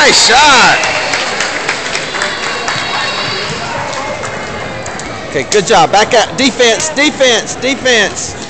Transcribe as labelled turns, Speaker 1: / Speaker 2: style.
Speaker 1: Nice shot.
Speaker 2: Okay, good job. Back up. Defense, defense, defense.